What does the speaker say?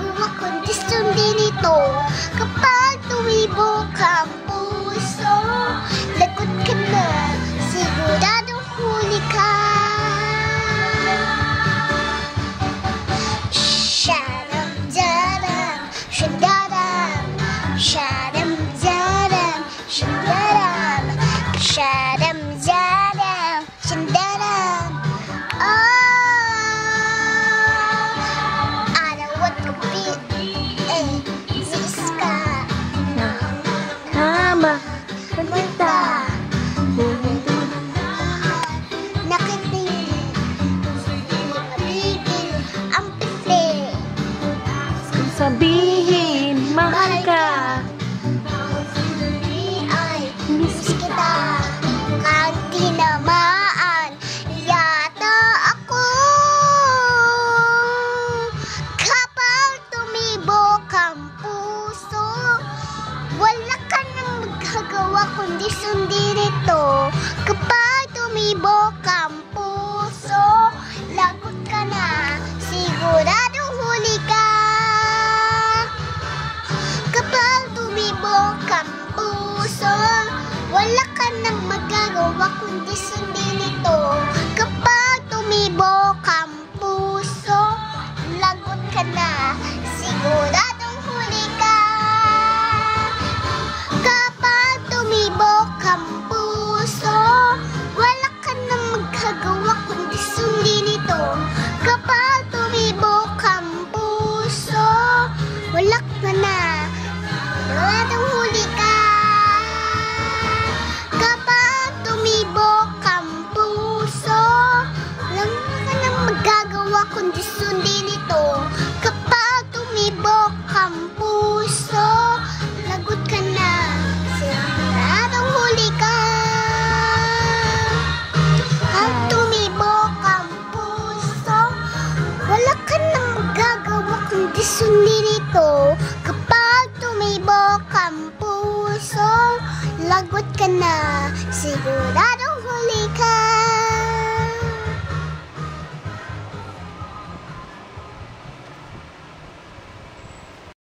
magagawa kundi sundin ito. Kapag tumibok ang puso, lagot ka na, siguradong huli ka. Shadam-dadam, shadadam, shadam-dadam, shadadam, shadam-dadam, shadadam. Arawat ko ziska Tama, pagkita. Nakatingin, mabigil ang pisli. Kung sabihin, mahal ka. Ay, miss kita. Ang tinamaan, yata ako. Kapag tumibok ang puso, wala ka nang magagawa kundi sundin ito. Kapag tumibok ang puso, lagot ka na, siguradong huli ka. Kapag tumibok ang puso, wala ka nang magagawa kundi sundin ito. Kapag tumibok ang puso, lagot ka na, siguradong huli ka. Kapag tumibok ang puso, wala ka nang magagawa kundi sundin ito. Kapag tumibok ang puso, wala ka na, siguradong huli ka. Kapag tumibok ang puso, wala ka nang magagawa kundi sundin ito. Kapag tumibok ang puso, lagot ka na, siguradong huli ka. Kapag tumibok ang puso, wala ka nang magagawa kundi sundin ito. Kapag tumibok ang puso, lagot ka na, siguradong huli ka.